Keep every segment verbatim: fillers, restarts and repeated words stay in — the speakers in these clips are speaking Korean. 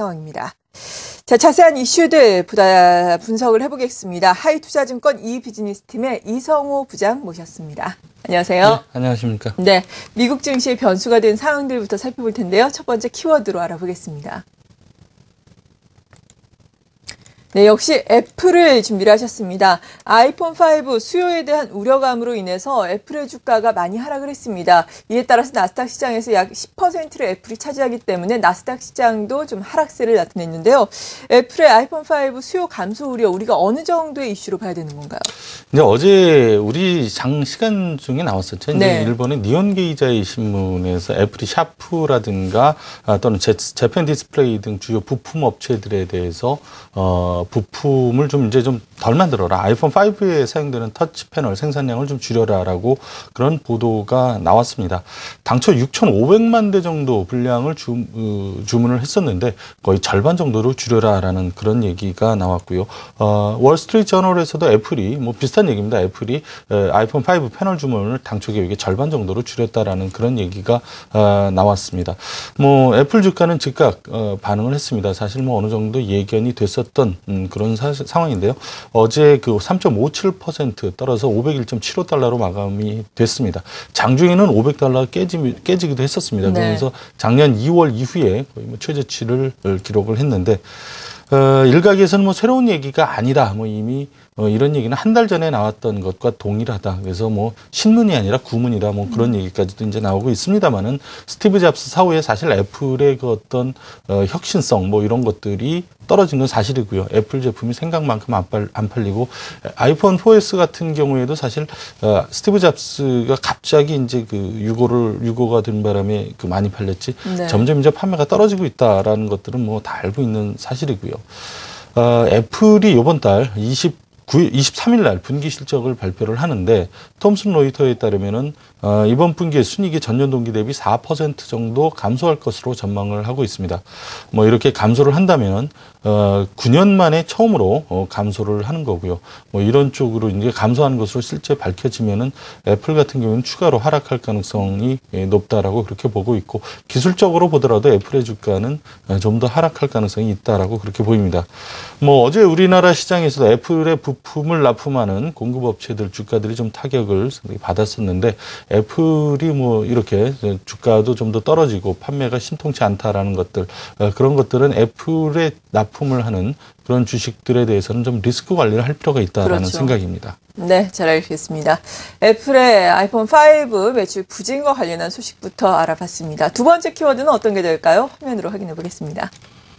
상황입니다. 자, 자세한 이슈들 보다 분석을 해보겠습니다. 하이투자증권 이비즈니스팀의 이성호 부장 모셨습니다. 안녕하세요. 네, 안녕하십니까. 네, 미국 증시의 변수가 된 상황들부터 살펴볼 텐데요. 첫 번째 키워드로 알아보겠습니다. 네, 역시 애플을 준비를 하셨습니다. 아이폰 파이브 수요에 대한 우려감으로 인해서 애플의 주가가 많이 하락을 했습니다. 이에 따라서 나스닥 시장에서 약 십 퍼센트를 애플이 차지하기 때문에 나스닥 시장도 좀 하락세를 나타냈는데요. 애플의 아이폰 파이브 수요 감소 우려, 우리가 어느 정도의 이슈로 봐야 되는 건가요? 이제 어제 우리 장시간 중에 나왔었죠. 이제 네. 일본의 니혼게이자이 신문에서 애플이 샤프라든가 또는 제, 재팬 디스플레이 등 주요 부품 업체들에 대해서 어, 부품을 좀 이제 좀 덜 만들어라. 아이폰 파이브에 사용되는 터치 패널 생산량을 좀 줄여라라고 그런 보도가 나왔습니다. 당초 육천오백만 대 정도 분량을 주, 어, 주문을 했었는데 거의 절반 정도로 줄여라라는 그런 얘기가 나왔고요. 어, 월스트리트 저널에서도 애플이 뭐 비슷한 얘기입니다. 애플이 에, 아이폰 파이브 패널 주문을 당초 계획의 절반 정도로 줄였다라는 그런 얘기가 어, 나왔습니다. 뭐 애플 주가는 즉각 어, 반응을 했습니다. 사실 뭐 어느 정도 예견이 됐었던 음, 그런 사, 상황인데요. 어제 그 삼 점 오칠 퍼센트 떨어져 오백일 점 칠오 달러로 마감이 됐습니다. 장중에는 오백 달러가 깨지, 깨지기도 했었습니다. 네. 그래서 작년 이월 이후에 거의 뭐 최저치를 기록을 했는데 어, 일각에서는 뭐 새로운 얘기가 아니다. 뭐 이미 어, 이런 얘기는 한 달 전에 나왔던 것과 동일하다. 그래서 뭐 신문이 아니라 구문이다. 뭐 그런 얘기까지도 이제 나오고 있습니다만은 스티브 잡스 사후에 사실 애플의 그 어떤 어, 혁신성 뭐 이런 것들이 떨어진 건 사실이고요. 애플 제품이 생각만큼 안, 팔, 안 팔리고 아이폰 포에스 같은 경우에도 사실 어, 스티브 잡스가 갑자기 이제 그 유고를 유고가 된 바람에 그 많이 팔렸지. 네. 점점 이제 판매가 떨어지고 있다라는 것들은 뭐 다 알고 있는 사실이고요. 어, 애플이 이번 달 이십삼 일 날 분기 실적을 발표를 하는데 톰슨 로이터에 따르면은 어, 이번 분기에 순이익이 전년 동기 대비 사 퍼센트 정도 감소할 것으로 전망을 하고 있습니다. 뭐 이렇게 감소를 한다면 어, 구 년 만에 처음으로 어, 감소를 하는 거고요. 뭐 이런 쪽으로 이제 감소하는 것으로 실제 밝혀지면은 애플 같은 경우는 추가로 하락할 가능성이 예, 높다라고 그렇게 보고 있고 기술적으로 보더라도 애플의 주가는 좀 더 하락할 가능성이 있다라고 그렇게 보입니다. 뭐 어제 우리나라 시장에서도 애플의 부품을 납품하는 공급업체들 주가들이 좀 타격을 받았었는데 애플이 뭐 이렇게 주가도 좀 더 떨어지고 판매가 신통치 않다라는 것들 그런 것들은 애플에 납품을 하는 그런 주식들에 대해서는 좀 리스크 관리를 할 필요가 있다라는 그렇죠. 생각입니다. 네, 잘 알겠습니다. 애플의 아이폰 파이브 매출 부진과 관련한 소식부터 알아봤습니다. 두 번째 키워드는 어떤 게 될까요? 화면으로 확인해 보겠습니다.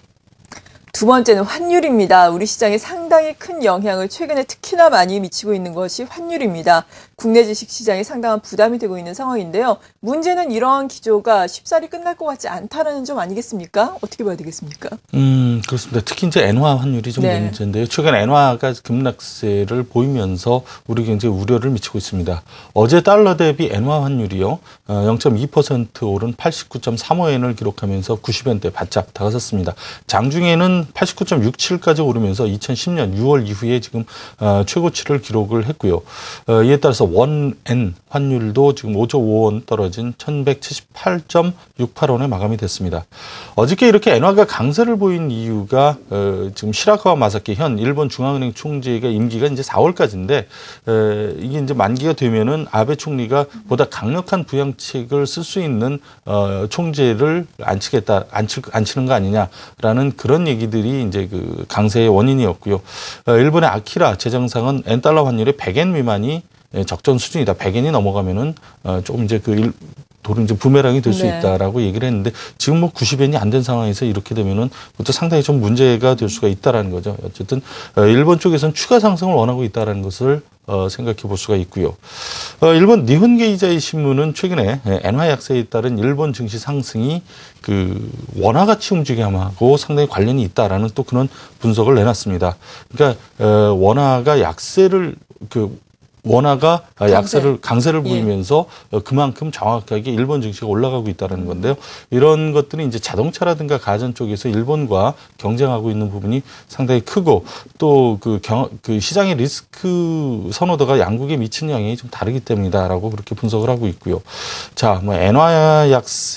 두 번째는 환율입니다. 우리 시장에 상당히 큰 영향을 최근에 특히나 많이 미치고 있는 것이 환율입니다. 국내 주식시장에 상당한 부담이 되고 있는 상황인데요. 문제는 이러한 기조가 쉽사리 끝날 것 같지 않다는 점 아니겠습니까? 어떻게 봐야 되겠습니까? 음, 그렇습니다. 특히 이제 엔화 환율이 좀 네. 문제인데요. 최근 엔화가 급락세를 보이면서 우리 경제에 우려를 미치고 있습니다. 어제 달러 대비 엔화 환율이요. 영 점 이 퍼센트 오른 팔십구 점 삼오 엔을 기록하면서 구십 엔대 바짝 다가섰습니다. 장중에는 팔십구 점 육칠까지 오르면서 이천십 년 유월 이후에 지금 최고치를 기록을 했고요. 이에 따라서 원엔 환율도 지금 오 점 오 원 떨어진 천백칠십팔 점 육팔 원에 마감이 됐습니다. 어저께 이렇게 엔화가 강세를 보인 이유가 지금 시라카와 마사키 현 일본 중앙은행 총재가 임기가 이제 사월까지인데 이게 이제 만기가 되면은 아베 총리가 보다 강력한 부양책을 쓸 수 있는 총재를 안치겠다, 안치, 안치는 거 아니냐라는 그런 얘기들이 이제 그 강세의 원인이었고요. 일본의 아키라 재정상은 엔달러 환율이 백 엔 미만이 적정 수준이다. 백 엔이 넘어가면은 조금 이제 그 일, 도로 이제 부메랑이 될 수 네. 있다라고 얘기를 했는데 지금 뭐 구십 엔이 안 된 상황에서 이렇게 되면은 그것도 상당히 좀 문제가 될 수가 있다라는 거죠. 어쨌든 일본 쪽에서는 추가 상승을 원하고 있다라는 것을 어, 생각해 볼 수가 있고요. 어, 일본 니혼게이자이 신문은 최근에 엔화 약세에 따른 일본 증시 상승이 그 원화 가치 움직임하고 상당히 관련이 있다라는 또 그런 분석을 내놨습니다. 그러니까 어, 원화가 약세를 그 원화가 강세. 약세를 강세를 보이면서 예. 그만큼 정확하게 일본 증시가 올라가고 있다는 건데요. 이런 것들이 이제 자동차라든가 가전 쪽에서 일본과 경쟁하고 있는 부분이 상당히 크고 또 그 그 시장의 리스크 선호도가 양국에 미치는 영향이 좀 다르기 때문이다라고 그렇게 분석을 하고 있고요. 자, 뭐 엔화 약세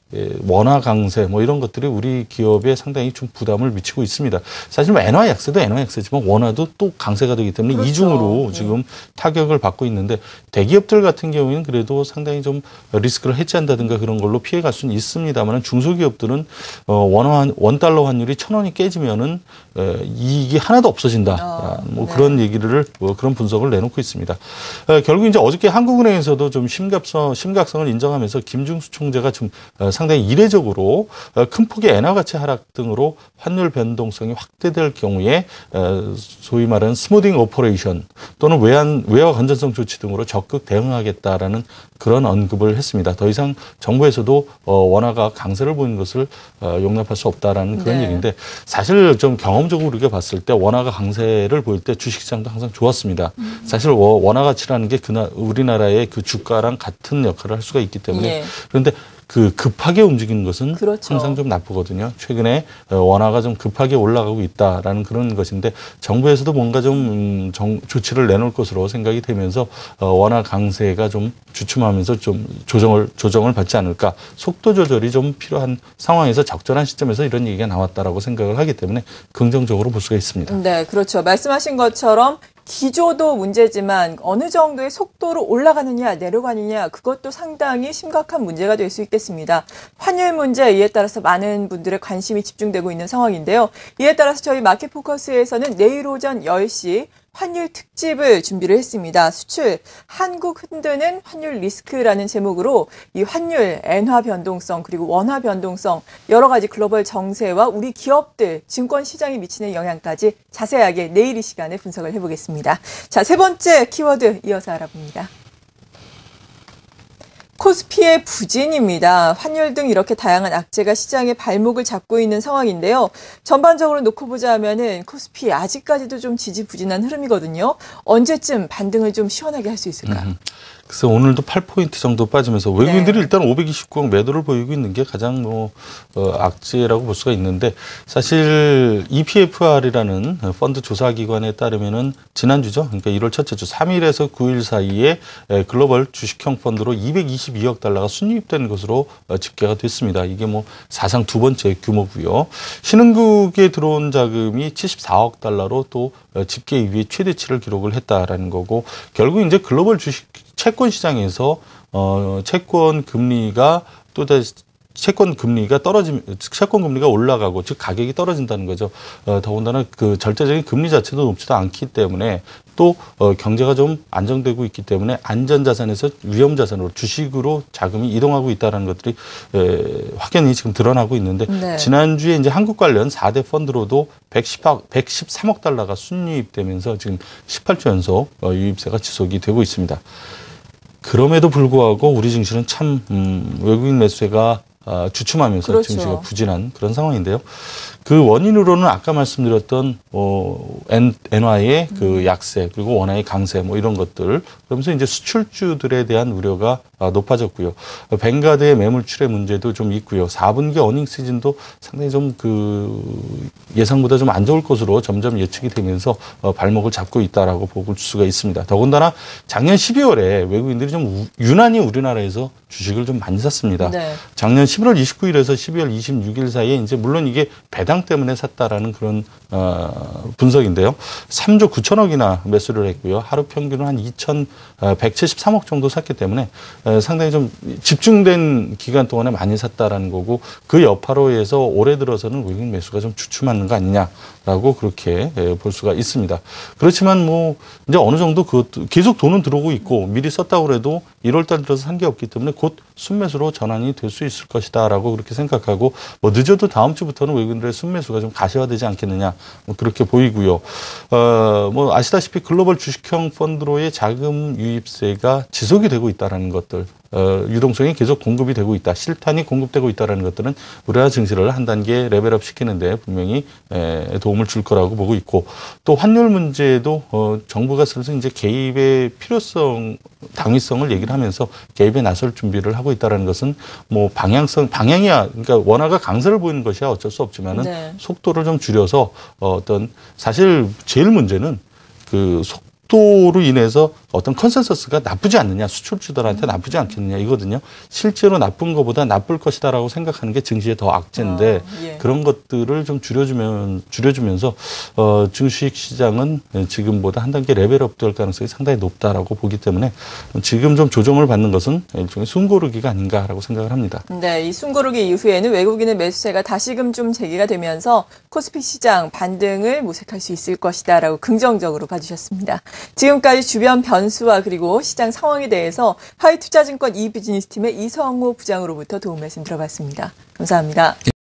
원화 강세 뭐 이런 것들이 우리 기업에 상당히 좀 부담을 미치고 있습니다. 사실 뭐 엔화 약세도 엔화 약세지만 원화도 또 강세가 되기 때문에 그렇죠. 이중으로 네. 지금 타격을 받고 있는데 대기업들 같은 경우에는 그래도 상당히 좀 리스크를 해지한다든가 그런 걸로 피해갈 수는 있습니다만 중소기업들은 어, 원화 원달러 환율이 천 원이 깨지면은 에, 이익이 하나도 없어진다. 어, 뭐 네. 그런 얘기를 뭐 그런 분석을 내놓고 있습니다. 에, 결국 이제 어저께 한국은행에서도 좀 심각성 심각성을 인정하면서 김중수 총재가 좀 어, 상당히 이례적으로 어, 큰 폭의 엔화 가치 하락 등으로 환율 변동성이 확대될 경우에 어, 소위 말하는 스무딩 오퍼레이션 또는 외환 외화 건전성 조치 등으로 적극 대응하겠다라는 그런 언급을 했습니다. 더 이상 정부에서도 어, 원화가 강세를 보이는 것을 어, 용납할 수 없다라는 그런 네. 얘기인데 사실 좀 경험적으로 우리가 봤을 때 원화가 강세를 보일 때 주식시장도 항상 좋았습니다. 음. 사실 원화 가치라는 게 그나 우리나라의 그 주가랑 같은 역할을 할 수가 있기 때문에 예. 그런데 그 급하게 움직이는 것은 그렇죠. 항상 좀 나쁘거든요. 최근에 원화가 좀 급하게 올라가고 있다라는 그런 것인데 정부에서도 뭔가 좀 정, 조치를 내놓을 것으로 생각이 되면서 원화 강세가 좀 주춤하면서 좀 조정을 조정을 받지 않을까. 속도 조절이 좀 필요한 상황에서 적절한 시점에서 이런 얘기가 나왔다라고 생각을 하기 때문에 긍정적으로 볼 수가 있습니다. 네, 그렇죠. 말씀하신 것처럼 기조도 문제지만 어느 정도의 속도로 올라가느냐 내려가느냐 그것도 상당히 심각한 문제가 될 수 있겠습니다. 환율 문제 이에 따라서 많은 분들의 관심이 집중되고 있는 상황인데요. 이에 따라서 저희 마켓포커스에서는 내일 오전 열 시 환율 특집을 준비를 했습니다. 수출, 한국 흔드는 환율 리스크라는 제목으로 이 환율, 엔화 변동성, 그리고 원화 변동성, 여러 가지 글로벌 정세와 우리 기업들, 증권 시장에 미치는 영향까지 자세하게 내일 이 시간에 분석을 해보겠습니다. 자, 세 번째 키워드 이어서 알아봅니다. 코스피의 부진입니다. 환율 등 이렇게 다양한 악재가 시장의 발목을 잡고 있는 상황인데요. 전반적으로 놓고 보자면은 코스피 아직까지도 좀 지지부진한 흐름이거든요. 언제쯤 반등을 좀 시원하게 할 수 있을까요? 음. 그래서 오늘도 팔 포인트 정도 빠지면서 외국인들이 네. 일단 오백이십구 억 매도를 보이고 있는 게 가장 뭐 어, 악재라고 볼 수가 있는데 사실 이피에프알이라는 펀드 조사 기관에 따르면은 지난주죠. 그러니까 일월 첫째 주 삼 일에서 구 일 사이에 글로벌 주식형 펀드로 이백이십이 억 달러가 순이입된 것으로 집계가 됐습니다. 이게 뭐 사상 두 번째 규모고요. 신흥국에 들어온 자금이 칠십사 억 달러로 또 집계 이후에 최대치를 기록을 했다라는 거고 결국 이제 글로벌 주식 채권 시장에서 어 채권 금리가 또다시 채권 금리가 떨어지면 채권 금리가 올라가고 즉 가격이 떨어진다는 거죠. 어, 더군다나 그 절대적인 금리 자체도 높지도 않기 때문에 또 어, 경제가 좀 안정되고 있기 때문에 안전자산에서 위험자산으로 주식으로 자금이 이동하고 있다는 것들이 에, 확연히 지금 드러나고 있는데 네. 지난주에 이제 한국 관련 사 대 펀드로도 백십삼 억 달러가 순유입되면서 지금 십팔 주 연속 어, 유입세가 지속이 되고 있습니다. 그럼에도 불구하고 우리 증시는 참 음, 외국인 매수세가 어, 주춤하면서 그렇죠. 증시가 부진한 그런 상황인데요. 그 원인으로는 아까 말씀드렸던 어, 엔, 엔화의 그 약세 그리고 원화의 강세 뭐 이런 것들 그러면서 이제 수출주들에 대한 우려가 높아졌고요. 뱅가드의 매물출의 문제도 좀 있고요. 사 분기 어닝 시즌도 상당히 좀 그 예상보다 좀 안 좋을 것으로 점점 예측이 되면서 어, 발목을 잡고 있다라고 볼 수가 있습니다. 더군다나 작년 십이월에 외국인들이 좀 유난히 우리나라에서 주식을 좀 많이 샀습니다. 네. 작년 십일월 이십구일에서 십이월 이십육일 사이에 이제 물론 이게 배당 때문에 샀다라는 그런 어, 분석인데요. 삼조 구천억이나 매수를 했고요. 하루 평균은 한 이천백칠십삼 억 정도 샀기 때문에 에, 상당히 좀 집중된 기간 동안에 많이 샀다라는 거고 그 여파로 해서 올해 들어서는 외국인 매수가 좀 주춤하는 거 아니냐라고 그렇게 에, 볼 수가 있습니다. 그렇지만 뭐 이제 어느 정도 그것도 계속 돈은 들어오고 있고 미리 썼다고 해도 일월 달 들어서 산 게 없기 때문에 곧 순매수로 전환이 될 수 있을 것이다라고 그렇게 생각하고 뭐 늦어도 다음 주부터는 외국인들의 순매수가 좀 가시화되지 않겠느냐 뭐 그렇게 보이고요. 어, 뭐 아시다시피 글로벌 주식형 펀드로의 자금 유입세가 지속이 되고 있다라는 것들. 어, 유동성이 계속 공급이 되고 있다. 실탄이 공급되고 있다는 것들은 우리나라 증시를 한 단계 레벨업 시키는데 분명히 에, 도움을 줄 거라고 보고 있고 또 환율 문제도 어, 정부가 슬슬 이제 개입의 필요성, 당위성을 얘기를 하면서 개입에 나설 준비를 하고 있다는 것은 뭐 방향성, 방향이야. 그러니까 원화가 강세를 보이는 것이야 어쩔 수 없지만은 네. 속도를 좀 줄여서 어, 어떤 사실 제일 문제는 그 속 속도로 인해서 어떤 컨센서스가 나쁘지 않느냐, 수출주들한테 나쁘지 않겠느냐 이거든요. 실제로 나쁜 것보다 나쁠 것이다라고 생각하는 게 증시의 더 악재인데 어, 예. 그런 것들을 좀 줄여주면 줄여주면서 어, 주식 시장은 지금보다 한 단계 레벨업 될 가능성이 상당히 높다라고 보기 때문에 지금 좀 조정을 받는 것은 일종의 숨고르기가 아닌가라고 생각을 합니다. 네, 이 숨고르기 이후에는 외국인의 매수세가 다시금 좀 재개가 되면서 코스피 시장 반등을 모색할 수 있을 것이다라고 긍정적으로 봐주셨습니다. 지금까지 주변 변수와 그리고 시장 상황에 대해서 하이투자증권 이비즈니스팀의 이성호 부장으로부터 도움 말씀 들어봤습니다. 감사합니다.